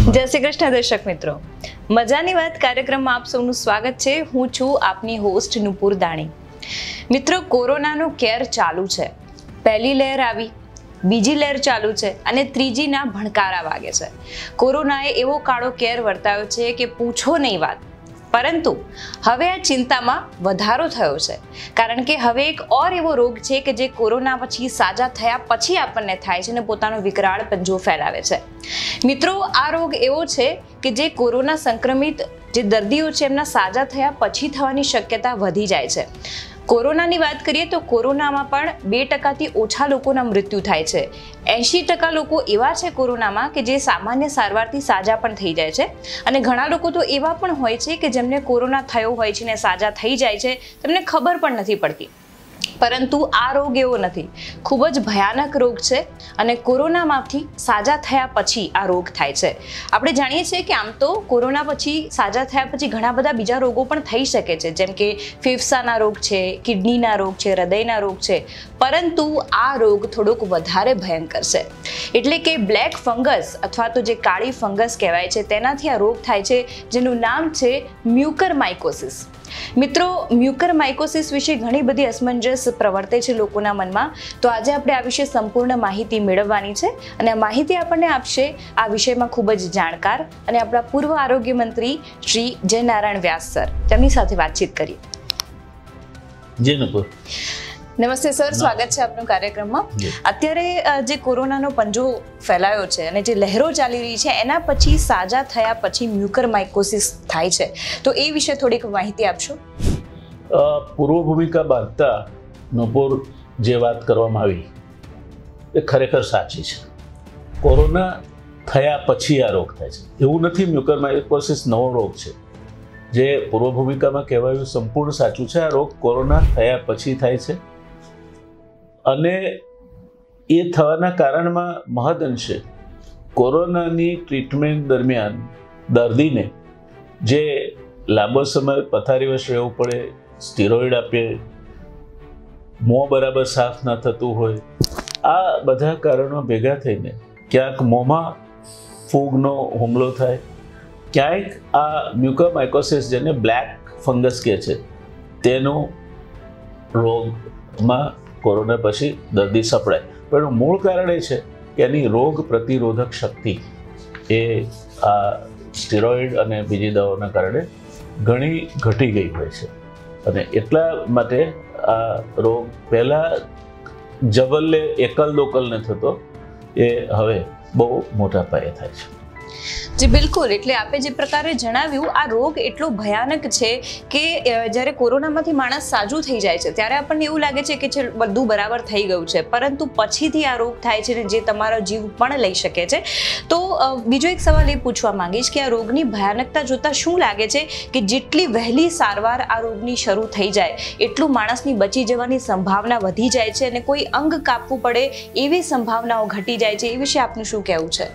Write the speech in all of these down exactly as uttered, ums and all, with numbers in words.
જય શ્રી કૃષ્ણ દર્શક મિત્રો, મજાની વાત કાર્યક્રમમાં આપ સૌનું સ્વાગત છે। હું છું આપની હોસ્ટ નુપુર દાણી। મિત્રો, કોરોનાનો કેર ચાલુ છે। પહેલી લહેર આવી, બીજી લહેર ચાલુ છે અને ત્રીજીના ભણકારા વાગે છે। કોરોનાએ એવો કાળો કેર વર્તાયો છે કે પૂછો નહીં વાત। પરંતુ હવે આ ચિંતામાં વધારો થયો છે, કારણ કે હવે એક ઓર એવો રોગ છે કે જે કોરોના પછી સાજા થયા પછી આપણને થાય છે અને પોતાનો વિકરાળ પંજો ફેલાવે છે। મિત્રો, આ રોગ એવો છે કે જે કોરોના સંક્રમિત જે દર્દીઓ છે એમના સાજા થયા પછી થવાની શક્યતા વધી જાય છે। કોરોનાની વાત કરીએ તો કોરોનામાં પણ બે ટકાથી ઓછા લોકોના મૃત્યુ થાય છે। એંશી ટકા લોકો એવા છે કોરોનામાં કે જે સામાન્ય સારવારથી સાજા પણ થઈ જાય છે અને ઘણા લોકો તો એવા પણ હોય છે કે જેમને કોરોના થયો હોય છે ને સાજા થઈ જાય છે, તેમને ખબર પણ નથી પડતી। પરંતુ આ રોગ એવો નથી, ખૂબ જ ભયાનક રોગ છે અને કોરોનામાંથી સાજા થયા પછી આ રોગ થાય છે। આપણે જાણીએ છીએ કે આમ તો કોરોના પછી સાજા થયા પછી ઘણા બધા બીજા રોગો પણ થઈ શકે છે, જેમ કે ફેફસાના રોગ છે, કિડનીના રોગ છે, હૃદયના રોગ છે, પરંતુ આ રોગ થોડોક વધારે ભયંકર છે। એટલે કે બ્લેક ફંગસ અથવા તો જે કાળી ફંગસ કહેવાય છે તેનાથી આ રોગ થાય છે, જેનું નામ છે મ્યુકરમાઇકોસિસ। મિત્રો, મ્યુકરમાઇકોસિસ વિશે ઘણી બધી અસમંજસ પ્રવર્તે છે લોકોના મનમાં, તો આજે આપણે આ વિશે સંપૂર્ણ માહિતી મેળવવાની છે અને આ માહિતી આપણને આપશે આ વિષયમાં ખૂબ જ જાણકાર અને આપણા પૂર્વ આરોગ્ય મંત્રી શ્રી જય નારાયણ વ્યાસ સર। તેમની સાથે વાતચીત કરીએ। જી નુપુર, નમસ્તે સર, સ્વાગત છે આપનું કાર્યક્રમમાં। અત્યારે જે કોરોનાનો પંજો ફેલાયો છે અને જે લહેરો ચાલી રહી છે એના પછી સાજા થયા પછી મ્યુકરમાઇકોસિસ થાય છે, તો એ વિશે થોડીક માહિતી આપશો। પૂર્વ ભૂમિકા બાંધતા નુપુર જે વાત કરવામાં આવી એ ખરેખર સાચી છે। કોરોના થયા પછી આ રોગ થાય છે, એવું નથી મ્યુકરમાઇકોસિસ નવો રોગ છે। જે પૂર્વ ભૂમિકામાં કહેવાયું સંપૂર્ણ સાચું છે। આ રોગ કોરોના થયા પછી થાય છે અને એ થવાના કારણમાં મહદઅંશે કોરોનાની ટ્રીટમેન્ટ દરમિયાન દર્દીને જે લાંબો સમય પથારીવશ રહેવું પડે, સ્ટીરોઇડ આપીએ, મોં બરાબર સાફ ના થતું હોય, આ બધા કારણો ભેગા થઈને ક્યાંક મોંમાં ફૂગનો હુમલો થાય, ક્યાંક આ મ્યુકરમાઇકોસિસ જેને બ્લેક ફંગસ કહે છે તેનો રોગમાં કોરોના પછી દર્દી સપડાય। પણ મૂળ કારણ એ છે કે એની રોગ પ્રતિરોધક શક્તિ એ આ સ્ટીરોઇડ અને બીજી દવાઓના કારણે ઘણી ઘટી ગઈ હોય છે અને એટલા માટે આ રોગ પહેલાં જબલ્લે એકલ દોકલને થતો એ હવે બહુ મોટા પાયે થાય છે। જી બિલકુલ, એટલે આપે જે પ્રકારે જણાવ્યું, આ રોગ એટલો ભયાનક છે કે જ્યારે કોરોનામાંથી માણસ સાજું થઈ જાય છે ત્યારે આપણને એવું લાગે છે કે બધું બરાબર થઈ ગયું છે, પરંતુ પછીથી આ રોગ થાય છે ને જે તમારો જીવ પણ લઈ શકે છે। તો બીજો એક સવાલ એ પૂછવા માંગીશ કે આ રોગની ભયાનકતા જોતા શું લાગે છે કે જેટલી વહેલી સારવાર આ રોગની શરૂ થઈ જાય એટલું માણસની બચી જવાની સંભાવના વધી જાય છે અને કોઈ અંગ કાપવું પડે એવી સંભાવનાઓ ઘટી જાય છે, એ વિશે આપનું શું કહેવું છે?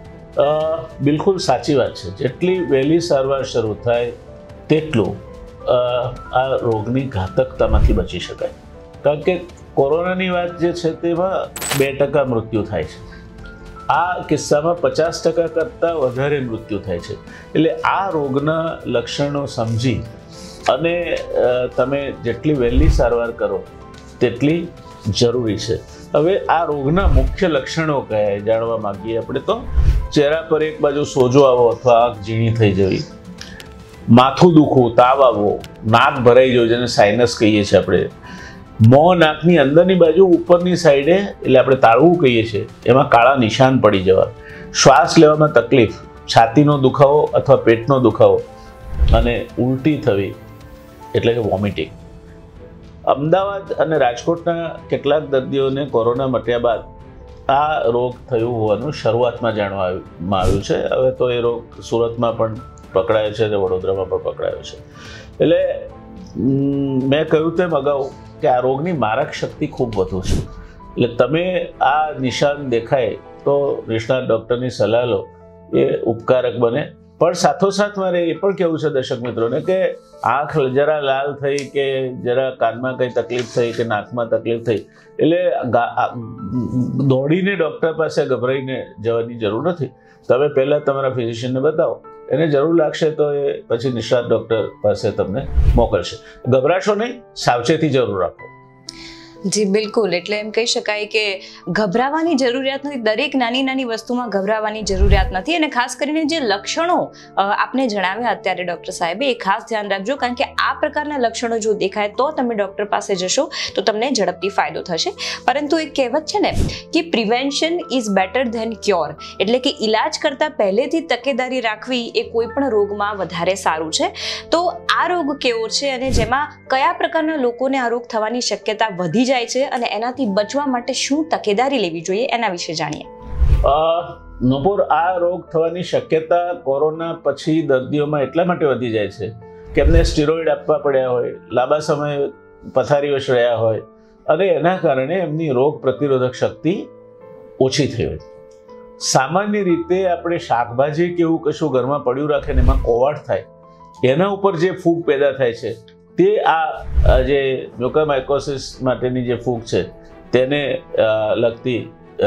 બિલકુલ સાચી વાત છે। જેટલી વહેલી સારવાર શરૂ થાય તેટલું આ રોગની ઘાતકતામાંથી બચી શકાય, કારણ કે કોરોનાની વાત જે છે તેમાં બે ટકા મૃત્યુ થાય છે, આ કિસ્સામાં પચાસ ટકા કરતાં વધારે મૃત્યુ થાય છે। એટલે આ રોગના લક્ષણો સમજી અને તમે જેટલી વહેલી સારવાર કરો તેટલી જરૂરી છે। હવે આ રોગના મુખ્ય લક્ષણો કયા જાણવા માંગીએ આપણે તો ચહેરા પર એક બાજુ સોજો આવો અથવા આંખ ઝીણી થઈ જવી, માથું દુખવું, તાવ આવવો, નાક ભરાઈ જવું જેને સાઇનસ કહીએ છીએ આપણે, મોં નાકની અંદરની બાજુ ઉપરની સાઈડે એટલે આપણે તાળવું કહીએ છીએ એમાં કાળા નિશાન પડી જવા, શ્વાસ લેવામાં તકલીફ, છાતીનો દુખાવો અથવા પેટનો દુખાવો અને ઉલટી થવી એટલે કે વોમિટિંગ। અમદાવાદ અને રાજકોટના કેટલાક દર્દીઓને કોરોના મટ્યા બાદ આ રોગ થયું હોવાનું શરૂઆતમાં જાણવામાં આવ્યું છે। હવે તો એ રોગ સુરતમાં પણ પકડાયો છે અને વડોદરામાં પણ પકડાયો છે। એટલે મેં કહ્યું તેમ અગાઉ કે આ રોગની મારક શક્તિ ખૂબ વધુ છે। એટલે તમે આ નિશાન દેખાય તો નિષ્ણાત ડૉક્ટરની સલાહ લો, એ ઉપકારક બને। પણ સાથોસાથ મારે એ પણ કહેવું છે દર્શક મિત્રોને કે આંખ જરા લાલ થઈ કે જરા કાનમાં કંઈ તકલીફ થઈ કે નાકમાં તકલીફ થઈ એટલે દોડીને ડૉક્ટર પાસે ગભરાઈને જવાની જરૂર નથી. તમે પહેલાં તમારા ફિઝિશિયનને બતાવો, એને જરૂર લાગશે તો એ પછી નિષ્ણાત ડૉક્ટર પાસે તમને મોકલશે. ગભરાશો નહીં, સાવચેતી જરૂર રાખો. જી બિલકુલ, એટલે એમ કહી શકાય કે ગભરાવાની જરૂરિયાત નથી, દરેક નાની નાની વસ્તુમાં ગભરાવાની જરૂરિયાત નથી. અને ખાસ કરીને જે લક્ષણો આપને જણાવ્યા અત્યારે ડૉક્ટર સાહેબે, એ ખાસ ધ્યાન રાખજો, કારણ કે આ પ્રકારના લક્ષણો જો દેખાય તો તમે ડૉક્ટર પાસે જશો તો તમને ઝડપથી ફાયદો થશે. પરંતુ એક કહેવત છે ને કે prevention is better than cure, એટલે કે ઇલાજ કરતાં પહેલેથી તકેદારી રાખવી એ કોઈ પણ રોગમાં વધારે સારું છે. તો આ રોગ કેવો છે અને જેમાં કયા પ્રકારના લોકોને આ રોગ થવાની શક્યતા વધી જાય છે અને એનાથી બચવા માટે શું તકેદારી લેવી જોઈએ એના વિશે જાણીએ. નુપુર, આ રોગ થવાની શક્યતા કોરોના પછી દર્દીઓમાં એટલા માટે વધી જાય છે કે એમને સ્ટીરોઇડ આપવા પડ્યા હોય, લાંબા સમય પથારીવશ રહ્યા હોય અને એના કારણે એમની રોગ પ્રતિરોધક શક્તિ ઓછી થઈ હોય. સામાન્ય રીતે આપણે શાકભાજી કે એવું કશું ઘરમાં પડ્યું રાખે ને એમાં કોવાટ થાય, એના ઉપર જે ફૂગ પેદા થાય છે તે આ જે મ્યુકોરમાઇકોસિસ માટેની જે ફૂગ છે તેને લગતી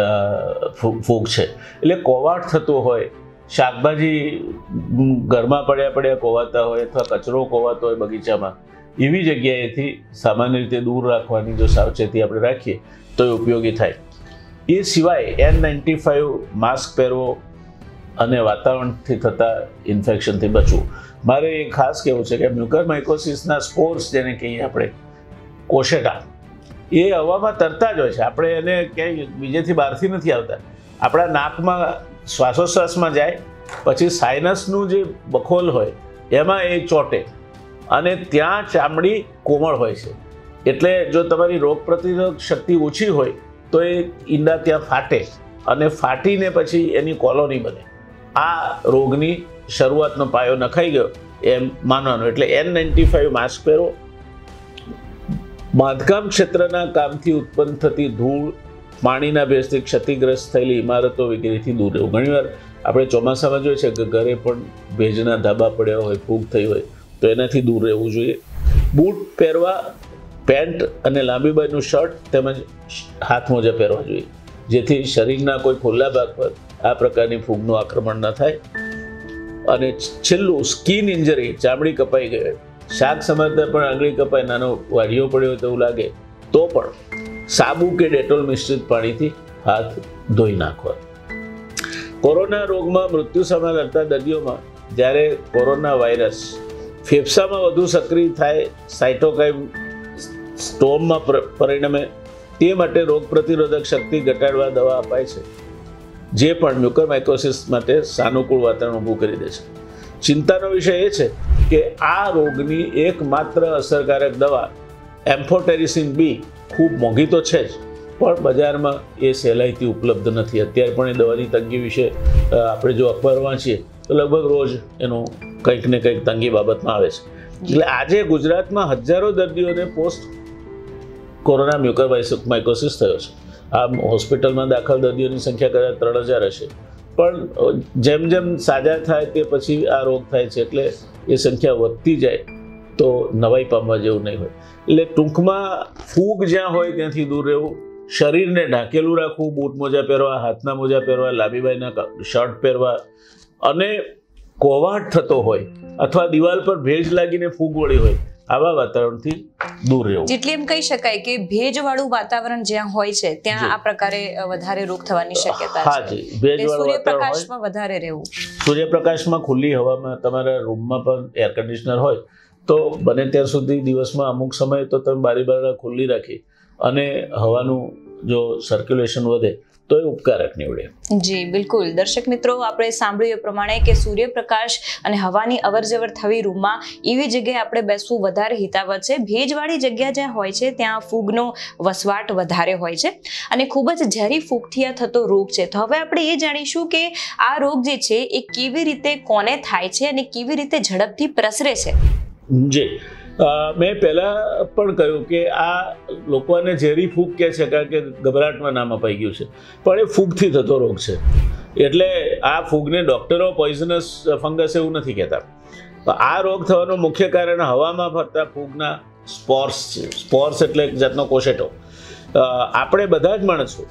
ફૂગ છે. એટલે કોવાટ થતો હોય, શાકભાજી ઘરમાં પડ્યા પડ્યા કોવાતા હોય અથવા કચરો કોવાતો હોય બગીચામાં, એવી જગ્યાએથી સામાન્ય રીતે દૂર રાખવાની જો સાવચેતી આપણે રાખીએ તો એ ઉપયોગી થાય. એ સિવાય એન નાઇન્ટી ફાઇવ માસ્ક પહેરવો અને વાતાવરણથી થતા ઇન્ફેક્શનથી બચવું. મારે એ ખાસ કહેવું છે કે મ્યુકોરમાઇકોસિસના સ્પોર્સ જેને કહીએ આપણે, કોશેટા, એ હવામાં તરતા જ હોય છે. આપણે એને ક્યાંય બીજેથી બહારથી નથી આવતા, આપણા નાકમાં શ્વાસોશ્વાસમાં જાય, પછી સાઇનસનું જે બખોલ હોય એમાં એ ચોંટે અને ત્યાં ચામડી કોમળ હોય છે. એટલે જો તમારી રોગ પ્રતિરોધક શક્તિ ઓછી હોય તો એ ઈંડા ત્યાં ફાટે અને ફાટીને પછી એની કોલોની બને. આ રોગની શરૂઆતનો પાયો નખાઈ ગયો એમ માનવાનો. એટલે એન નાઇન્ટી ફાઇવ માસ્ક પહેરો. બાંધકામ ક્ષેત્રના કામથી ઉત્પન્ન થતી ધૂળ, પાણીના ભેજથી ક્ષતિગ્રસ્ત થયેલી ઇમારતો વગેરેથી દૂર રહેવું. ઘણીવાર આપણે ચોમાસામાં જોઈએ છે કે ઘરે પણ ભેજના ધાબા પડ્યા હોય, ફૂગ થઈ હોય, તો એનાથી દૂર રહેવું જોઈએ. બૂટ પહેરવા, પેન્ટ અને લાંબી બાજુનું શર્ટ તેમજ હાથ મોજા પહેરવા જોઈએ, જેથી શરીરના કોઈ ખુલ્લા ભાગ પર આ પ્રકારની ફૂગનું આક્રમણ ન થાય. અને છેલ્લું, સ્કિન ઇન્જરી, ચામડી કપાઈ ગઈ, શાક સમારતા પણ આંગળી કપાય, નાનો વાઢીઓ પડ્યો તેવું લાગે તો પણ સાબુ કે ડેટોલ મિશ્રિત પાણીથી હાથ ધોઈ નાખવા. કોરોના રોગમાં મૃત્યુ સામે લડતા દર્દીઓમાં જ્યારે કોરોના વાયરસ ફેફસામાં વધુ સક્રિય થાય, સાઇટોકાઇન સ્ટોર્મમાં પરિણમે, તે માટે રોગ પ્રતિરોધક શક્તિ ઘટાડવા દવા અપાય છે, જે પણ મ્યુકોરમાઇકોસિસ માટે સાનુકૂળ વાતાવરણ ઊભું કરી દે છે. ચિંતાનો વિષય એ છે કે આ રોગની એકમાત્ર અસરકારક દવા એમ્ફોટેરિસિન બી ખૂબ મોંઘી તો છે જ, પણ બજારમાં એ સહેલાઈથી ઉપલબ્ધ નથી. અત્યારે પણ એ દવાની તંગી વિશે આપણે જો અખબાર વાંચીએ તો લગભગ રોજ એનું કંઈક ને કંઈક તંગી બાબતમાં આવે છે. એટલે આજે ગુજરાતમાં હજારો દર્દીઓને પોસ્ટ કોરોના મ્યુકોરમાઇકોસિસ થયો છે. આમ હોસ્પિટલમાં દાખલ દર્દીઓની સંખ્યા કદાચ ત્રણ હજાર હશે, પણ જેમ જેમ સાજા થાય તે પછી આ રોગ થાય છે, એટલે એ સંખ્યા વધતી જાય તો નવાઈ પામવા જેવું નહીં હોય. એટલે ટૂંકમાં ફૂગ જ્યાં હોય ત્યાંથી દૂર રહેવું, શરીરને ઢાંકેલું રાખવું, બૂટ મોજા પહેરવા, હાથના મોજા પહેરવા, લાંબી બાજુના શર્ટ પહેરવા, અને કોવાટ થતો હોય અથવા દિવાલ પર ભેજ લાગીને ફૂગ વળી હોય આવા વાતાવરણથી દૂર રહેવું. જેટલી એમ કહી શકાય કે ભેજવાળું વાતાવરણ જ્યાં હોય છે ત્યાં આ પ્રકારે વધારે રોગ થવાની શક્યતા છે. હા જી, ભેજવાળું સૂર્યપ્રકાશમાં વધારે રહેવું. સૂર્યપ્રકાશમાં, ખુલ્લી હવામાં, તમારા રૂમમાં પણ એર કન્ડિશનર હોય તો બને ત્યાર સુધી દિવસમાં અમુક સમય તો તમે બારી બારણા ખુલ્લી રાખી અને હવાનું જો સર્ક્યુલેશન વધે તો એ ઉપકારક નીવડે. જી બિલકુલ. દર્શક મિત્રો, આપણે સાંભળ્યું એ પ્રમાણે કે સૂર્યપ્રકાશ અને હવાની અવરજવર થવી રૂમમાં એવી જગ્યાએ આપણે બેસવું વધારે હિતાવહ છે. ભેજવાળી જગ્યા જ્યાં હોય છે ત્યાં ફૂગનો વસવાટ વધારે હોય છે અને ખૂબ જ ઝેરી ફૂગથી આ થતો રોગ છે. તો હવે આપણે એ જાણીશું કે આ રોગ જે છે એ કેવી રીતે કોને થાય છે અને કેવી રીતે ઝડપથી પ્રસરે છે. જી, મેં પહેલાં પણ કહ્યું કે આ લોકોને ઝેરી ફૂગ કહે છે કારણ કે ગભરાટમાં નામ અપાઈ ગયું છે, પણ એ ફૂગથી થતો રોગ છે. એટલે આ ફૂગને ડૉક્ટરો પોઈઝનસ ફંગસ એવું નથી કહેતા. આ રોગ થવાનું મુખ્ય કારણ હવામાં ફરતા ફૂગના સ્પોર્સ છે. સ્પોર્સ એટલે એક જાતનો કોશેટો. આપણે બધા જ માણસો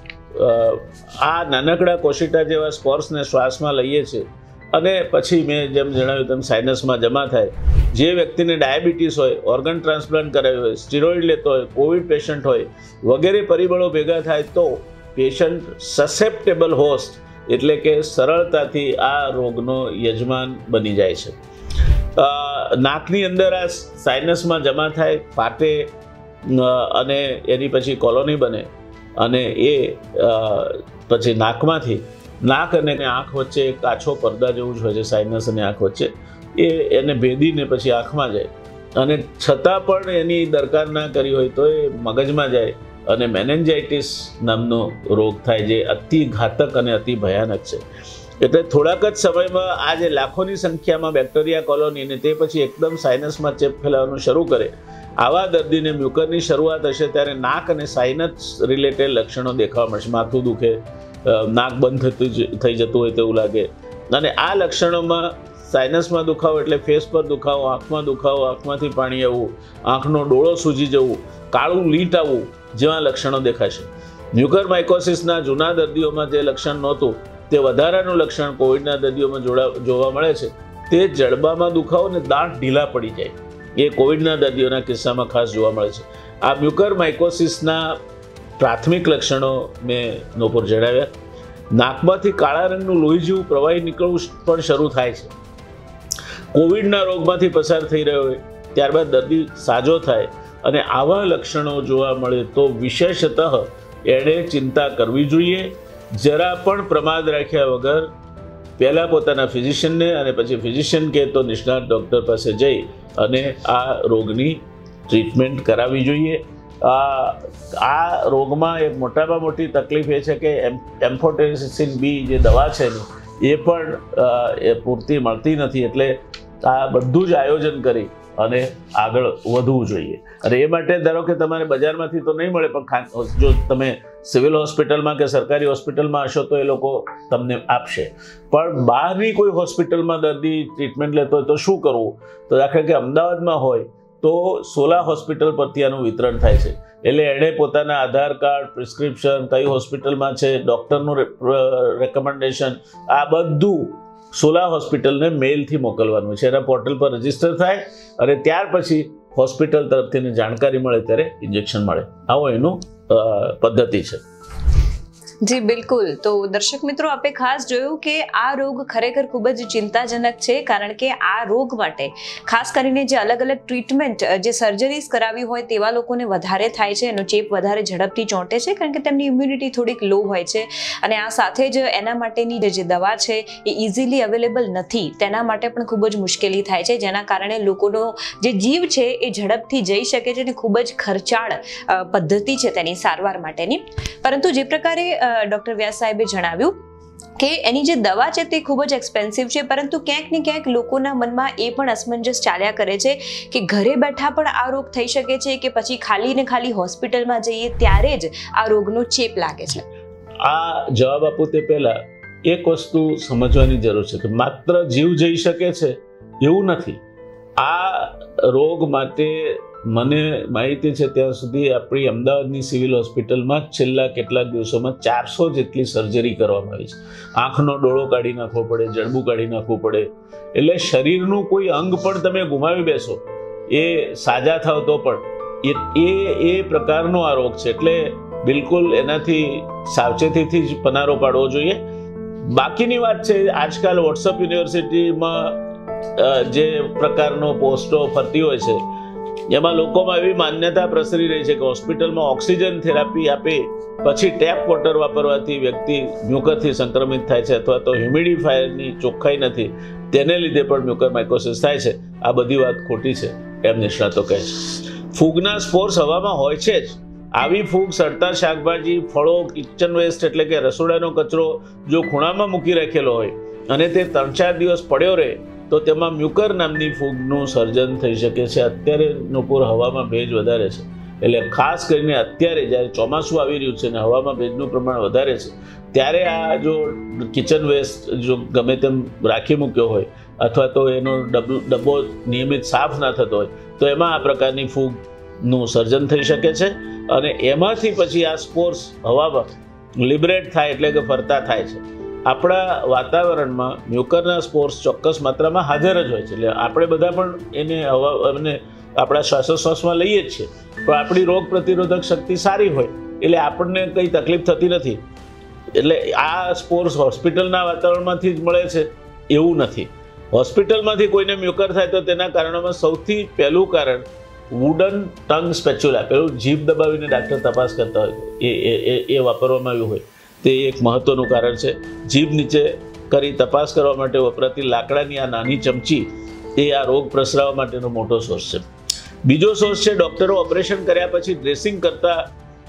આ નાનકડા કોશેટા જેવા સ્પોર્સને શ્વાસમાં લઈએ છીએ અને પછી મેં જેમ જણાવ્યું તેમ સાઇનસમાં જમા થાય. જે વ્યક્તિને ડાયાબિટીસ હોય, ઓર્ગન ટ્રાન્સપ્લાન્ટ કરાવ્યું હોય, સ્ટીરોઇડ લેતો હોય, કોવિડ પેશન્ટ હોય વગેરે પરિબળો ભેગા થાય તો પેશન્ટ સસેપ્ટેબલ હોસ્ટ એટલે કે સરળતાથી આ રોગનો યજમાન બની જાય છે. નાકની અંદર આ સાઇનસમાં જમા થાય, ફાટે અને એની પછી કોલોની બને અને એ પછી નાકમાંથી નાક અને આંખ વચ્ચે એક કાચો પડદા જેવું જ હોય છે સાઇનસ અને આંખ વચ્ચે, એ એને ભેદીને પછી આંખમાં જાય અને છતાં પણ એની દરકાર ના કરી હોય તો એ મગજમાં જાય અને મેનેન્જાઇટિસ નામનો રોગ થાય જે અતિ ઘાતક અને અતિ ભયાનક છે. એટલે થોડાક જ સમયમાં આ જે લાખોની સંખ્યામાં બેક્ટેરિયા કોલોની ને તે પછી એકદમ સાઇનસમાં ચેપ ફેલાવાનું શરૂ કરે, આવા દર્દીને મ્યુકરની શરૂઆત હશે ત્યારે નાક અને સાઇનસ રિલેટેડ લક્ષણો દેખાવા મળશે. માથું દુખે, નાક બંધ થતું થઈ જતું હોય તેવું લાગે અને આ લક્ષણોમાં સાઇનસમાં દુખાવો એટલે ફેસ પર દુખાવો, આંખમાં દુખાવો, આંખમાંથી પાણી આવવું, આંખનો ડોળો સૂજી જવું, કાળું લીટ આવવું જેવા લક્ષણો દેખાશે. મ્યુકરમાઇકોસિસના જૂના દર્દીઓમાં જે લક્ષણ નહોતું તે વધારાનું લક્ષણ કોવિડના દર્દીઓમાં જોડા જોવા મળે છે. તે જડબામાં દુખાવો અને દાંત ઢીલા પડી જાય એ કોવિડના દર્દીઓના કિસ્સામાં ખાસ જોવા મળે છે. આ મ્યુકરમાઇકોસિસના પ્રાથમિક લક્ષણો મેં નોપુર જણાવ્યા. નાકમાંથી કાળા રંગનું લોહી જેવું પ્રવાહી નીકળવું પણ શરૂ થાય છે. કોવિડના રોગમાંથી પસાર થઈ રહ્યો હોય ત્યારબાદ દર્દી સાજો થાય અને આવા લક્ષણો જોવા મળે તો વિશેષતઃ એણે ચિંતા કરવી જોઈએ. જરા પણ પ્રમાદ રાખ્યા વગર પહેલાં પોતાના ફિઝિશિયનને અને પછી ફિઝિશિયન કહે તો નિષ્ણાત ડૉક્ટર પાસે જઈ અને આ રોગની ટ્રીટમેન્ટ કરાવવી જોઈએ. આ રોગમાં એક મોટામાં મોટી તકલીફ એ છે કે એમ્ફોટેરિસિન બી જે દવા છે ને એ પણ એ પૂરતી મળતી નથી. એટલે આ બધું જ આયોજન કરી અને આગળ વધવું જોઈએ. અને એ માટે ધારો કે તમારે બજારમાંથી તો નહીં મળે, પણ જો તમે સિવિલ હોસ્પિટલમાં કે સરકારી હોસ્પિટલમાં હશો તો એ લોકો તમને આપશે. પણ બહારની કોઈ હોસ્પિટલમાં દર્દી ટ્રીટમેન્ટ લેતો હોય તો શું કરવું? તો દાખલા કે અમદાવાદમાં હોય તો સોલા હોસ્પિટલ પરથી આનું વિતરણ થાય છે. એટલે એણે પોતાના આધાર કાર્ડ, પ્રિસ્ક્રિપ્શન, કઈ હોસ્પિટલમાં છે, ડૉક્ટરનું રેકમેન્ડેશન, આ બધું સોલા હોસ્પિટલને મેલથી મોકલવાનું છે. એના પોર્ટલ પર રજીસ્ટર થાય અને ત્યાર પછી હોસ્પિટલ તરફથી જાણકારી મળે ત્યારે ઇન્જેક્શન મળે. આવો એનું પદ્ધતિ છે. જી બિલકુલ. તો દર્શક મિત્રો, આપણે ખાસ જોયું કે આ રોગ ખરેખર ખૂબ જ ચિંતાજનક છે, કારણ કે આ રોગ માટે ખાસ કરીને જે અલગ અલગ ટ્રીટમેન્ટ, જે સર્જરીઝ કરાવી હોય તેવા લોકોને વધારે થાય છે. એનો ચેપ વધારે ઝડપથી ચોંટે છે કારણ કે તેમની ઇમ્યુનિટી થોડીક લો હોય છે અને આ સાથે જ એના માટેની જે દવા છે એ ઇઝીલી અવેલેબલ નથી. તેના માટે પણ ખૂબ જ મુશ્કેલી થાય છે, જેના કારણે લોકોનો જે જીવ છે એ ઝડપથી જઈ શકે છે અને ખૂબ જ ખર્ચાળ પદ્ધતિ છે તેની સારવાર માટેની. પરંતુ જે પ્રકારે ડોક્ટર વ્યાસ સાહેબે જણાવ્યું કે એની જે દવા છે તે ખૂબ જ એક્સપેન્સિવ છે, પરંતુ ક્યાંક ને ક્યાંક લોકોના મનમાં એ પણ અસમંજસ ચાલ્યા કરે છે કે ઘરે બેઠા પણ આ રોગ થઈ શકે છે કે પછી ખાલી ને ખાલી હોસ્પિટલમાં જઈએ ત્યારે જ આ રોગનો ચેપ લાગે છે. આ જવાબ આપું તે પહેલા એક વસ્તુ સમજવાની જરૂર છે કે માત્ર જીવ જઈ શકે છે એવું નથી. આ રોગ માટે મને માહિતી છે ત્યાં સુધી આપણી અમદાવાદની સિવિલ હોસ્પિટલમાં છેલ્લા કેટલાક દિવસોમાં ચારસો જેટલી સર્જરી કરવામાં આવી છે. આંખનો ડોળો કાઢી નાખવો પડે, જડબું કાઢી નાખવું પડે. એટલે શરીરનું કોઈ અંગ પણ તમે ગુમાવી બેસો એ સાજા થાવ તો પણ એ એ પ્રકારનો આ રોગ છે. એટલે બિલકુલ એનાથી સાવચેતીથી જ પનારો પાડવો જોઈએ. બાકીની વાત છે, આજકાલ વોટ્સઅપ યુનિવર્સિટીમાં જે પ્રકારનો પોસ્ટો ફરતી હોય છે એમાં લોકોમાં એવી માન્યતા પ્રસરી રહી છે કે હોસ્પિટલમાં ઓક્સિજન થેરાપી આપે પછી ટેપ વોટર વાપરવાથી વ્યક્તિ મ્યુકરથી સંક્રમિત થાય છે અથવા તો હ્યુમિડિફાયરની ચોખ્ખાઈ નથી તેને લીધે પણ મ્યુકરમાઇકોસિસ થાય છે. આ બધી વાત ખોટી છે એમ નિષ્ણાતો કહે છે. ફૂગના સ્પોર્સ હવામાં હોય છે જ. આવી ફૂગ સડતા શાકભાજી, ફળો, કિચન વેસ્ટ એટલે કે રસોડાનો કચરો જો ખૂણામાં મૂકી રાખેલો હોય અને તે ત્રણ ચાર દિવસ પડ્યો રહે તો તેમાં મ્યુકર નામની ફૂગનું સર્જન થઈ શકે છે. અત્યારે નુપુર હવામાં ભેજ વધારે છે એટલે ખાસ કરીને અત્યારે જ્યારે ચોમાસું આવી રહ્યું છે અને હવામાં ભેજનું પ્રમાણ વધારે છે ત્યારે આ જો કિચન વેસ્ટ જો ગમે તેમ રાખી મૂક્યો હોય અથવા તો એનો ડબ્બો નિયમિત સાફ ના થતો હોય તો એમાં આ પ્રકારની ફૂગનું સર્જન થઈ શકે છે અને એમાંથી પછી આ સ્પોર્સ હવામાં લિબરેટ થાય એટલે કે ફરતા થાય છે. આપણા વાતાવરણમાં મ્યુકરના સ્પોર્સ ચોક્કસ માત્રામાં હાજર જ હોય છે એટલે આપણે બધા પણ એને હવા અને આપણા શ્વાસોશ્વાસમાં લઈએ જ છીએ પણ આપણી રોગ પ્રતિરોધક શક્તિ સારી હોય એટલે આપણને કંઈ તકલીફ થતી નથી. એટલે આ સ્પોર્સ હોસ્પિટલના વાતાવરણમાંથી જ મળે છે એવું નથી. હોસ્પિટલમાંથી કોઈને મ્યુકર થાય તો તેના કારણોમાં સૌથી પહેલું કારણ વુડન ટંગ સ્પેચ્યુલા, પેલું જીભ દબાવીને ડાક્ટર તપાસ કરતા હોય એ એ એ વાપરવામાં આવ્યું હોય તે એક મહત્વનું કારણ છે. જીભ નીચે કરી તપાસ કરવા માટે વપરાતી લાકડાની આ નાની ચમચી એ આ રોગ પ્રસરાવવા માટેનો મોટો સોર્સ છે. બીજો સોર્સ છે ડૉક્ટરો ઓપરેશન કર્યા પછી ડ્રેસિંગ કરતા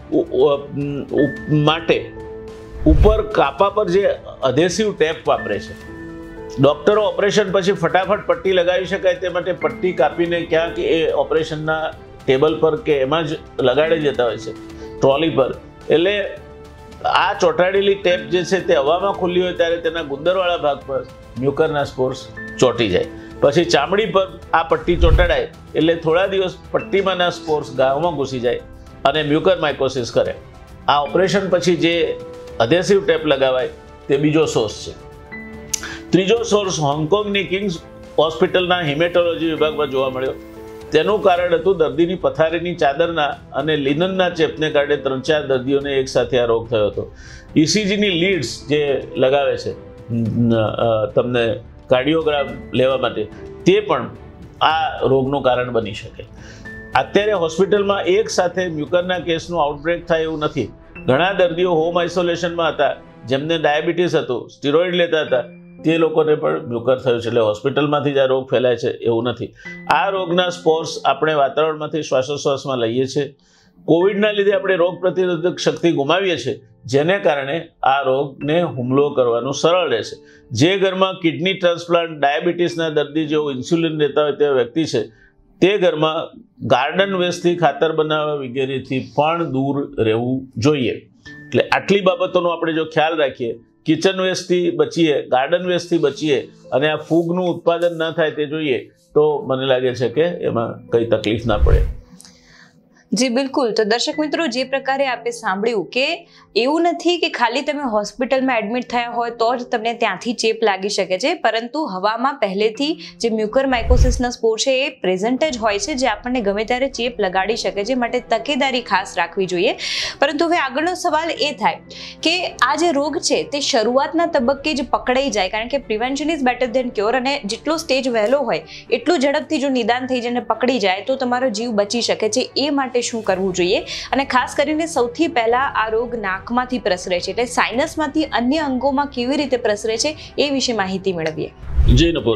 માટે ઉપર કાપા પર જે અધેસિવ ટેપ વાપરે છે. ડૉક્ટરો ઓપરેશન પછી ફટાફટ પટ્ટી લગાવી શકાય તે માટે પટ્ટી કાપીને ક્યાંક એ ઓપરેશનના ટેબલ પર કે એમાં જ લગાડી જતા હોય છે, ટ્રોલી પર. એટલે આ ચોંટાડેલી ટેપ જે છે તે હવામાં ખુલ્લી હોય ત્યારે તેના ગુંદરવાળા ભાગ પર મ્યુકરના સ્પોર્સ ચોંટી જાય. પછી ચામડી પર આ પટ્ટી ચોંટાડાય એટલે થોડા દિવસ પટ્ટીમાંના સ્પોર્સ ગાળમાં ઘૂસી જાય અને મ્યુકર માઇકોસિસ કરે. આ ઓપરેશન પછી જે અધેસિવ ટેપ લગાવાય તે બીજો સોર્સ છે. ત્રીજો સોર્સ હોંગકોંગની કિંગ્સ હોસ્પિટલના હિમેટોલોજી વિભાગમાં જોવા મળ્યો. તેનું કારણ હતું દર્દીની પથારીની ચાદરના અને લિનનના ચેપને કારણે ત્રણ ચાર દર્દીઓને એકસાથે આ રોગ થયો હતો. ઇસીજીની લીડ્સ જે લગાવે છે તમને કાર્ડિયોગ્રામ લેવા માટે તે પણ આ રોગનું કારણ બની શકે. અત્યારે હોસ્પિટલમાં એક સાથે મ્યુકરના કેસનું આઉટબ્રેક થાય એવું નથી. ઘણા દર્દીઓ હોમ આઇસોલેશનમાં હતા જેમને ડાયાબિટીસ હતું, સ્ટીરોઇડ લેતા હતા, તે લોકોને પણ મ્યુકર થયું છે. એટલે હોસ્પિટલમાંથી જ આ રોગ ફેલાય છે એવું નથી. આ રોગના સ્પોર્સ આપણે વાતાવરણમાંથી શ્વાસોશ્વાસમાં લઈએ છીએ. કોવિડના લીધે આપણે રોગ પ્રતિરોધક શક્તિ ગુમાવીએ છીએ જેને કારણે આ રોગને હુમલો કરવાનું સરળ રહેશે. જે ઘરમાં કિડની ટ્રાન્સપ્લાન્ટ, ડાયાબિટીસના દર્દી જેઓ ઇન્સ્યુલિન લેતા હોય તેવા વ્યક્તિ છે તે ઘરમાં ગાર્ડન વેસ્ટથી ખાતર બનાવવા વગેરેથી પણ દૂર રહેવું જોઈએ. એટલે આટલી બાબતોનો આપણે જો ખ્યાલ રાખીએ, કિચન વેસ્ટથી બચીએ, ગાર્ડન વેસ્ટથી બચીએ અને આ ફૂગનું ઉત્પાદન ન થાય તે જોઈએ તો મને લાગે છે કે એમાં કંઈ તકલીફ ના પડે. જી બિલકુલ. તો દર્શક મિત્રો, જે પ્રકારે આપણે સાંભળ્યું કે એવું નથી કે ખાલી તમે હોસ્પિટલમાં એડમિટ થયા હોય તો જ તમને ત્યાંથી ચેપ લાગી શકે છે, પરંતુ હવામાં પહેલેથી જે મ્યુકર માઇકોસિસના સ્પોર છે એ પ્રેઝન્ટ જ હોય છે જે આપણને ગમે ત્યારે ચેપ લગાડી શકે છે. માટે તકેદારી ખાસ રાખવી જોઈએ. પરંતુ હવે આગળનો સવાલ એ થાય કે આ જે રોગ છે તે શરૂઆતના તબક્કે જ પકડાઈ જાય, કારણ કે prevention is better than cure, અને જેટલો સ્ટેજ વહેલો હોય એટલું ઝડપથી જો નિદાન થઈ જાય અને પકડી જાય તો તમારો જીવ બચી શકે છે. એ માટે શું કરવું જોઈએ? અને ખાસ કરીને સૌથી પહેલા આ રોગ નાકમાંથી પ્રસરે છે, એટલે સાઇનસમાંથી અન્ય અંગોમાં કેવી રીતે પ્રસરે છે એ વિશે માહિતી મેળવીએ. જી નપુર,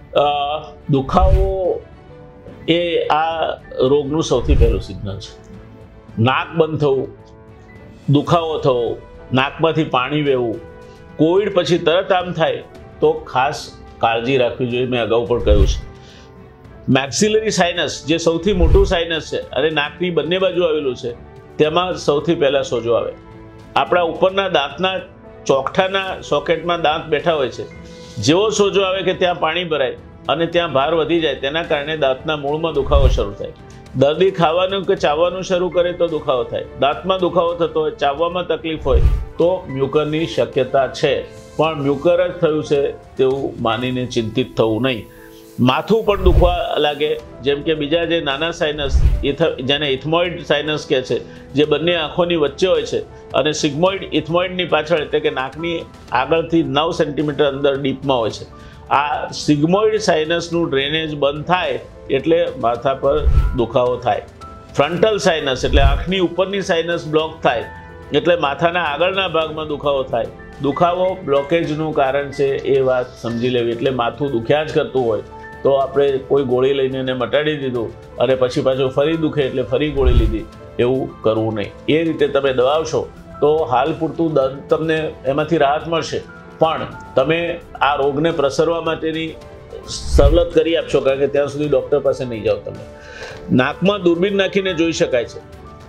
દુખાવો એ આ રોગનું સૌથી પહેલું સિગ્નલ છે. નાક બંધ થવું, દુખાવો થવો, નાકમાંથી પાણી વહેવું, કોવિડ પછી તરત આમ થાય તો ખાસ કાળજી રાખવી જોઈએ. મેં અગાઉ પણ કહ્યું છે. મેક્સિલરી સાઇનસ જે સૌથી મોટું સાઇનસ છે અને નાકની બંને બાજુ આવેલું છે તેમાં સૌથી પહેલાં સોજો આવે. આપણા ઉપરના દાંતના ચોકઠાના સોકેટમાં દાંત બેઠા હોય છે. જેવો સોજો આવે કે ત્યાં પાણી ભરાય અને ત્યાં ભાર વધી જાય તેના કારણે દાંતના મૂળમાં દુખાવો શરૂ થાય. દર્દી ખાવાનું કે ચાવવાનું શરૂ કરે તો દુખાવો થાય. દાંતમાં દુખાવો થતો હોય, ચાવવામાં તકલીફ હોય તો મ્યુકરની શક્યતા છે. પણ મ્યુકર જ થયું છે તેવું માનીને ચિંતિત થવું નહીં. માથું પણ દુખવા લાગે, જેમ કે બીજા જે નાના સાઇનસ જેને ઇથમોઇડ સાઇનસ કહે છે, જે બંને આંખોની વચ્ચે હોય છે, અને સિગ્મોઇડ ઇથમોઇડની પાછળ એટલે કે નાકની આગળથી નવ સેન્ટીમીટર અંદર ડીપમાં હોય છે. આ સિગ્મોઇડ સાઇનસનું ડ્રેનેજ બંધ થાય એટલે માથા પર દુખાવો થાય. ફ્રન્ટલ સાઇનસ એટલે આંખની ઉપરની સાઇનસ બ્લોક થાય એટલે માથાના આગળના ભાગમાં દુખાવો થાય. દુખાવો બ્લોકેજનું કારણ છે એ વાત સમજી લેવી. એટલે માથું દુખ્યા જ કરતું હોય તો આપણે કોઈ ગોળી લઈને એને મટાડી દીધું અને પછી પાછું ફરી દુખે એટલે ફરી ગોળી લીધી, એવું કરવું નહીં. એ રીતે તમે દબાવશો તો હાલ પૂરતું દર્દ તમને એમાંથી રાહત મળશે, પણ તમે આ રોગને પ્રસરવા માટેની સવલત કરી આપશો, કારણ કે ત્યાં સુધી ડૉક્ટર પાસે નહીં જાઓ તમે. નાકમાં દૂરબીન નાખીને જોઈ શકાય છે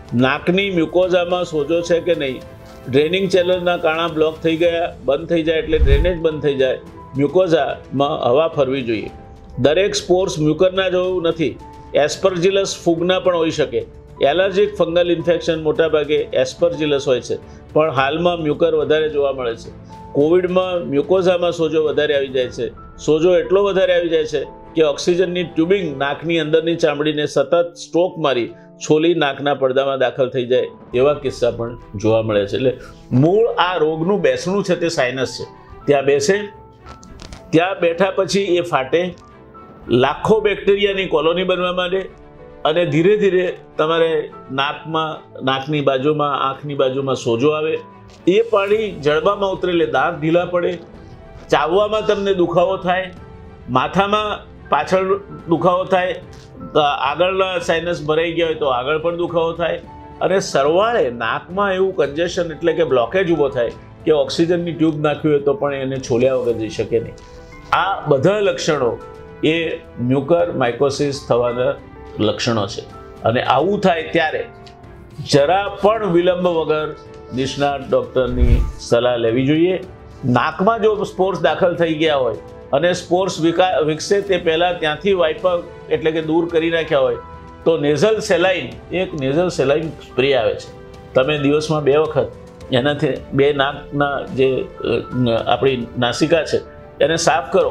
નાકની મ્યુકોઝામાં સોજો છે કે નહીં, ડ્રેનિંગ ચેનલના કાણા બ્લોક થઈ ગયા, બંધ થઈ જાય એટલે ડ્રેનેજ બંધ થઈ જાય, મ્યુકોઝામાં હવા ફરવી જોઈએ. દરેક સ્પોર્સ મ્યુકરના જેવું નથી, એસ્પરજિલસ ફૂગના પણ હોઈ શકે. એલર્જીક ફંગલ ઇન્ફેક્શન મોટાભાગે એસ્પરજિલસ હોય છે, પણ હાલમાં મ્યુકર વધારે જોવા મળે છે. કોવિડમાં મ્યુકોઝામાં સોજો વધારે આવી જાય છે. સોજો એટલો વધારે આવી જાય છે કે ઓક્સિજનની ટ્યુબિંગ નાકની અંદરની ચામડીને સતત સ્ટ્રોક મારી છોલી નાકના પડદામાં દાખલ થઈ જાય એવા કિસ્સા પણ જોવા મળે છે. એટલે મૂળ આ રોગનું બેસણું છે તે સાઇનસ છે. ત્યાં બેસે, ત્યાં બેઠા પછી એ ફાટે, લાખો બેક્ટેરિયાની કોલોની બનવા માંડે અને ધીરે ધીરે તમારે નાકમાં, નાકની બાજુમાં, આંખની બાજુમાં સોજો આવે. એ પાણી જડબામાં ઉતરે એટલે દાંત ઢીલા પડે, ચાવવામાં તમને દુખાવો થાય, માથામાં પાછળ દુખાવો થાય, આગળના સાઇનસ ભરાઈ ગયા હોય તો આગળ પણ દુખાવો થાય અને સરવાળે નાકમાં એવું કન્જેશન એટલે કે બ્લોકેજ ઊભો થાય કે ઓક્સિજનની ટ્યુબ નાખવી હોય તો પણ એને છોલ્યા વગર જઈ શકે નહીં. આ બધા લક્ષણો એ મ્યુકર માઇકોસિસ થવાના લક્ષણો છે અને આવું થાય ત્યારે જરા પણ વિલંબ વગર નિષ્ણાત ડૉક્ટરની સલાહ લેવી જોઈએ. નાકમાં જો સ્પોર્સ દાખલ થઈ ગયા હોય અને સ્પોર્સ વિકા વિકસે તે પહેલાં ત્યાંથી વાઇપ એટલે કે દૂર કરી નાખ્યા હોય તો નેઝલ સેલાઇન, એક નેઝલ સેલાઇન સ્પ્રે આવે છે, તમે દિવસમાં બે વખત એનાથી બે નાકના જે આપણી નાસિકા છે એને સાફ કરો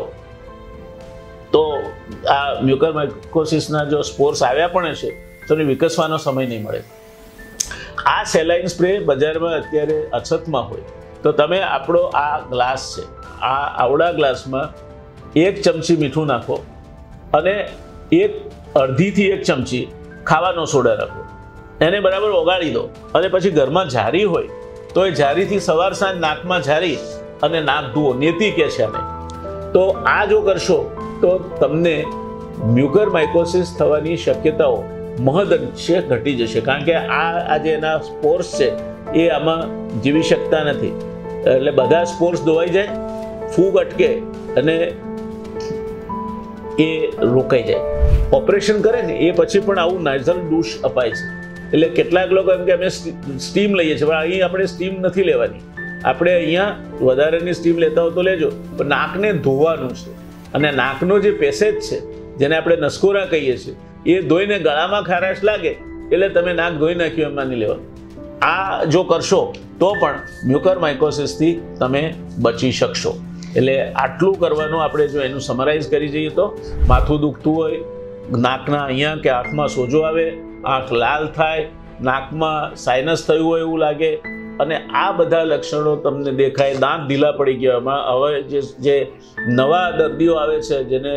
તો આ મ્યુકર માઇકોસિસના જો સ્પોર્સ આવ્યા પણ હશે તો એને વિકસવાનો સમય નહીં મળે. આ સેલાઇન સ્પ્રે બજારમાં અત્યારે અછતમાં હોય તો તમે આપણો આ ગ્લાસ છે, આ આવડા ગ્લાસમાં એક ચમચી મીઠું નાખો અને એક અડધીથી એક ચમચી ખાવાનો સોડા નાખો, એને બરાબર ઓગાળી દો અને પછી ઘરમાં ઝારી હોય તો એ ઝારીથી સવાર સાંજ નાકમાં ઝારી અને નાક ધુઓ, નેતી કે છે આને. તો આ જો કરશો તો તમને મ્યુકર માઇકોસિસ થવાની શક્યતાઓ મહદઅંશે ઘટી જશે, કારણ કે આ આજે એના સ્પોર્સ છે એ આમાં જીવી શકતા નથી. એટલે બધા સ્પોર્સ ધોવાઈ જાય, ફૂગ અટકે અને એ રોકાઈ જાય. ઓપરેશન કરે ને એ પછી પણ આવું નાઇઝલ ડૂશ અપાય છે. એટલે કેટલાક લોકો એમ કે અમે સ્ટીમ લઈએ છીએ, પણ અહીં આપણે સ્ટીમ નથી લેવાની. આપણે અહીંયા વધારેની સ્ટીમ લેતા હો તો લેજો, પણ નાકને ધોવાનું છે અને નાકનો જે પેસેજ છે જેને આપણે નસકોરા કહીએ છીએ એ ધોઈને ગળામાં ખારાશ લાગે એટલે તમે નાક ધોઈ નાખ્યું એમ માની લેવાનું. આ જો કરશો તો પણ મ્યુકર માઇકોસિસથી તમે બચી શકશો. એટલે આટલું કરવાનું આપણે જો એનું સમરાઇઝ કરી જઈએ તો માથું દુખતું હોય, નાકના અહીંયા કે આંખમાં સોજો આવે, આંખ લાલ થાય, નાકમાં સાઇનસ થયું હોય એવું લાગે અને આ બધા લક્ષણો તમને દેખાય, દાંત ઢીલા પડી ગયા. એમાં હવે જે જે નવા દર્દીઓ આવે છે જેને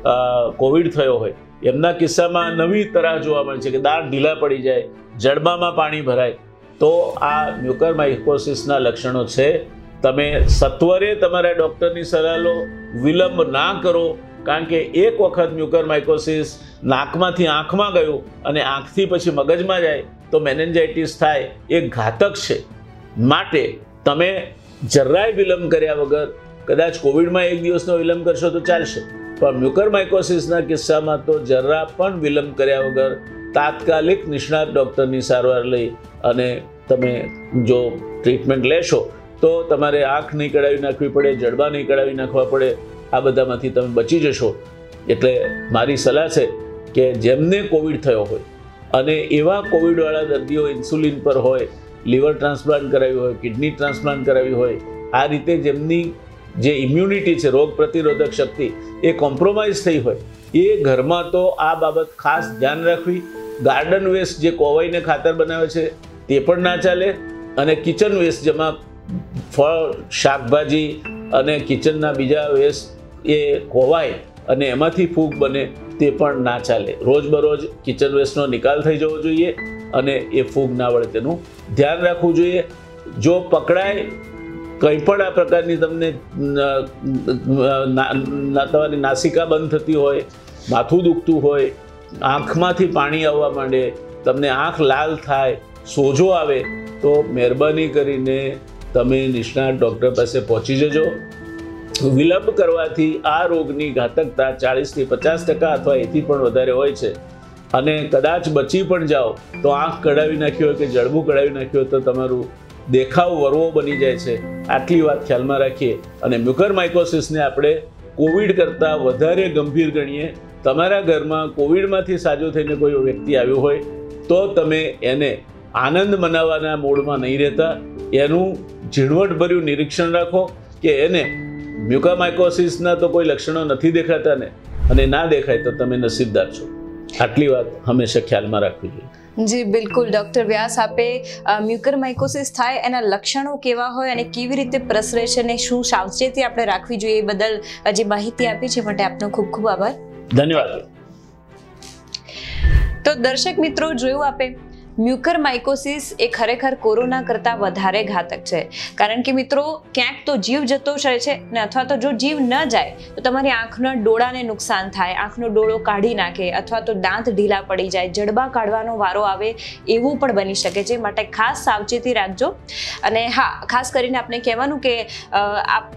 કોવિડ થયો હોય એમના કિસ્સામાં નવી તરાહ જોવા મળે છે કે દાંત ઢીલા પડી જાય, જડબામાં પાણી ભરાય. તો આ મ્યુકર માઇકોસિસના લક્ષણો છે. તમે સત્વરે તમારા ડૉક્ટરની સલાહ લો, વિલંબ ના કરો, કારણ કે એક વખત મ્યુકર માઇકોસિસ નાકમાંથી આંખમાં ગયું અને આંખથી પછી મગજમાં જાય તો મેનેન્જાઇટિસ થાય, એ ઘાતક છે. માટે તમે જરાય વિલંબ કર્યા વગર, કદાચ કોવિડમાં એક દિવસનો વિલંબ કરશો તો ચાલશે, પણ મ્યુકર માઇકોસિસના કિસ્સામાં તો જરા પણ વિલંબ કર્યા વગર તાત્કાલિક નિષ્ણાત ડૉક્ટરની સારવાર લઈ અને તમે જો ટ્રીટમેન્ટ લેશો તો તમારે આંખ નહીં કઢાવી નાખવી પડે, જડબા નહીં કઢાવી નાખવા પડે, આ બધામાંથી તમે બચી જશો. એટલે મારી સલાહ છે કે જેમને કોવિડ થયો હોય અને એવા કોવિડવાળા દર્દીઓ ઇન્સ્યુલિન પર હોય, લીવર ટ્રાન્સપ્લાન્ટ કરાવ્યું હોય, કિડની ટ્રાન્સપ્લાન્ટ કરાવી હોય, આ રીતે જેમની જે ઇમ્યુનિટી છે, રોગ પ્રતિરોધક શક્તિ એ કોમ્પ્રોમાઇઝ થઈ હોય, એ ઘરમાં તો આ બાબત ખાસ ધ્યાન રાખવી. ગાર્ડન વેસ્ટ જે કોવાઈને ખાતર બનાવે છે તે પણ ના ચાલે અને કિચન વેસ્ટ જેમાં ફળ, શાકભાજી અને કિચનના બીજા વેસ્ટ એ કોવાય અને એમાંથી ફૂગ બને તે પણ ના ચાલે. રોજબરોજ કિચન વેસ્ટનો નિકાલ થઈ જવો જોઈએ અને એ ફૂગ ના વળે તેનું ધ્યાન રાખવું જોઈએ. જો પકડાય કંઈ પણ આ પ્રકારની તમને તમારી નાસિકા બંધ થતી હોય, માથું દુખતું હોય, આંખમાંથી પાણી આવવા માંડે, તમને આંખ લાલ થાય, સોજો આવે તો મહેરબાની કરીને તમે નિષ્ણાત ડૉક્ટર પાસે પહોંચી જજો. વિલંબ કરવાથી આ રોગની ઘાતકતા ચાલીસથી પચાસ ટકા અથવા એથી પણ વધારે હોય છે. અને કદાચ બચી પણ જાઓ તો આંખ કઢાવી નાખી હોય કે જડબું કઢાવી નાખ્યું હોય તો તમારું દેખાવ વરવો બની જાય છે. આટલી વાત ખ્યાલમાં રાખીએ અને મ્યુકરમાઇકોસિસને આપણે કોવિડ કરતાં વધારે ગંભીર ગણીએ. તમારા ઘરમાં કોવિડમાંથી સાજો થઈને કોઈ વ્યક્તિ આવ્યો હોય તો તમે એને આનંદ મનાવવાના મોડમાં નહીં રહેતા, એનું ઝીણવટભર્યું નિરીક્ષણ રાખો કે એને મ્યુકરમાઇકોસિસના તો કોઈ લક્ષણો નથી દેખાતા ને, અને ના દેખાય તો તમે નસીબદાર છો. આટલી વાત હંમેશા ખ્યાલમાં રાખવી જોઈએ. જી બિલકુલ ડૉક્ટર વ્યાસ, આપે મ્યુકરમાઇકોસિસ થાય એના લક્ષણો કેવા હોય અને કેવી રીતે પ્રસરે છે અને શું સાવચેતી આપણે રાખવી જોઈએ એ બદલ જે માહિતી આપી છે માટે આપનો ખૂબ ખૂબ આભાર. ધન્યવાદ. તો દર્શક મિત્રો, જોયું આપે મ્યુકરમાઇકોસિસ એ ખરેખર કોરોના કરતાં વધારે ઘાતક છે. કારણ કે મિત્રો, ક્યાંક તો જીવ જતો રહે છે ને, અથવા તો જો જીવ ન જાય તો તમારી આંખના ડોળાને નુકસાન થાય, આંખનો ડોળો કાઢી નાખે, અથવા તો દાંત ઢીલા પડી જાય, જડબા કાઢવાનો વારો આવે એવું પણ બની શકે છે. માટે ખાસ સાવચેતી રાખજો. અને હા, ખાસ કરીને આપણે કહેવાનું કે આપ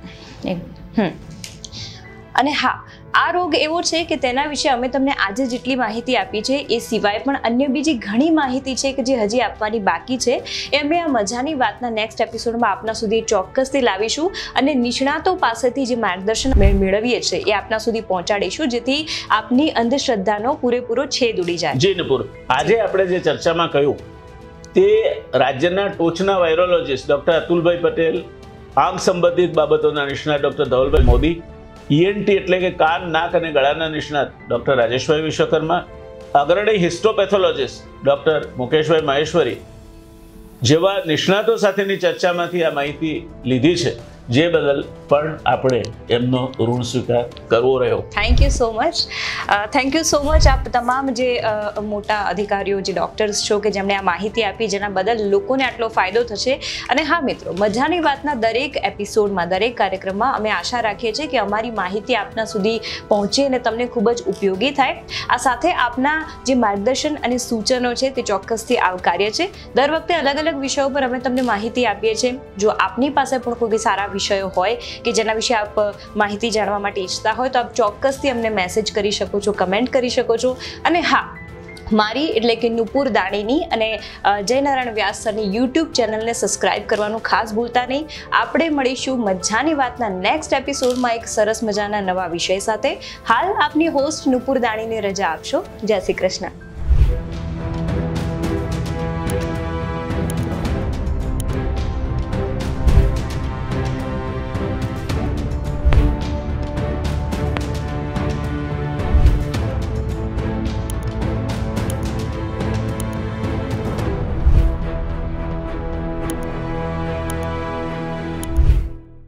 હમ અને હા, આ રોગ એવો છે કે તેના વિશે અમે તમને આજે જેટલી માહિતી આપી છે એ સિવાય પણ અન્ય બીજી ઘણી માહિતી છે કે જે હજી આપવાની બાકી છે. એ અમે આ મજાની વાતના નેક્સ્ટ એપિસોડમાં આપના સુધી ચોક્કસથી લાવીશું અને નિષ્ણાતો પાસેથી જે માર્ગદર્શન મેળવીએ છીએ એ આપના સુધી પહોંચાડીશું, જેથી આપની અંધશ્રદ્ધાનો પૂરેપૂરો છેદ ઉડી જાય. જી નપુર, આજે આપણે જે ચર્ચામાં કહ્યું તે રાજ્યના ટોચના વાયરોલોજીસ્ટ ડૉક્ટર અતુલભાઈ પટેલ, આંખ સંબંધિત બાબતોના નિષ્ણાત ડૉક્ટર ધવલભાઈ મોદી, ઈએનટી એટલે કે કાન, નાક અને ગળાના નિષ્ણાત ડૉક્ટર રાજેશભાઈ વિશ્વકર્મા, અગ્રણી હિસ્ટોપેથોલોજીસ્ટ ડૉક્ટર મુકેશભાઈ મહેશ્વરી જેવા નિષ્ણાતો સાથેની ચર્ચામાંથી આ માહિતી લીધી છે, જે બદલ પણ આપણે એમનો ઋણ સ્વીકાર કરવો રહ્યો. Thank you so much. Thank you so much આપ તમામ જે મોટા અધિકારીઓ, જે ડૉક્ટર્સ છો કે જેમણે આ માહિતી આપી, જેના બદલ લોકોને આટલો ફાયદો થશે. અને હા મિત્રો, મજાની વાતના દરેક એપિસોડમાં, દરેક કાર્યક્રમમાં અમે આશા રાખીએ છીએ કે અમારી માહિતી આપના સુધી પહોંચે અને તમને ખૂબ જ ઉપયોગી થાય. આ સાથે આપના જે માર્ગદર્શન અને સૂચનો છે તે ચોક્કસથી આવકાર્ય છે. દર વખતે અલગ અલગ વિષયો પર અમે તમને માહિતી આપીએ છીએ. જો આપની પાસે પણ કોઈ સારા વિષયો હોય કે જેના વિશે આપ માહિતી જાણવા માટે ઈચ્છતા હોય તો આપ ચોક્કસથી અમને મેસેજ કરી શકો છો, કમેન્ટ કરી શકો છો. અને હા, મારી એટલે કે નુપુર દાણીની અને જયનારાયણ વ્યાસ સરની યુટ્યુબ ચેનલને સબસ્ક્રાઇબ કરવાનું ખાસ ભૂલતા નહીં. આપણે મળીશું મજાની વાતના નેક્સ્ટ એપિસોડમાં એક સરસ મજાના નવા વિષય સાથે. હાલ આપની હોસ્ટ નુપુર દાણીને રજા આપશો. જય શ્રી કૃષ્ણ.